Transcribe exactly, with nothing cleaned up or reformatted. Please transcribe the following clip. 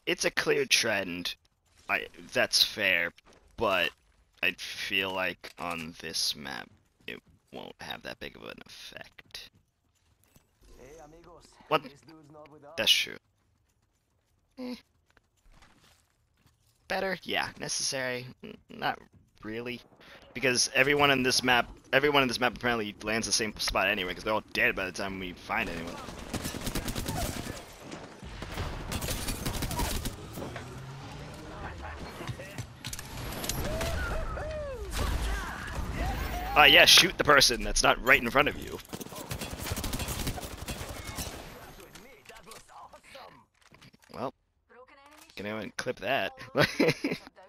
it's a clear trend. I that's fair, but I feel like on this map it won't have that big of an effect. What? That's true. Eh. Better? Yeah. Necessary? Not really. Because everyone in this map, everyone in this map apparently lands the same spot anyway, because they're all dead by the time we find anyone. Ah, uh, yeah, shoot the person that's not right in front of you. Well, can anyone clip that?